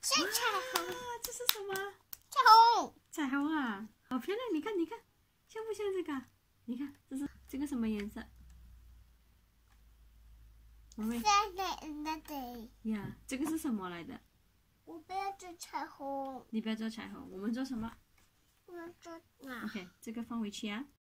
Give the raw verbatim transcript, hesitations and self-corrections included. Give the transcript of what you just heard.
是彩虹。 啊，这是什么？ 彩虹。 彩虹啊，好漂亮！你看，你看，像不像这个？你看，这是这个什么颜色？我妹。呀，这个是什么来的？ 我不要做彩虹。 你不要做彩虹，我们做什么？ 我要做哪 ？OK， 这个放回去啊。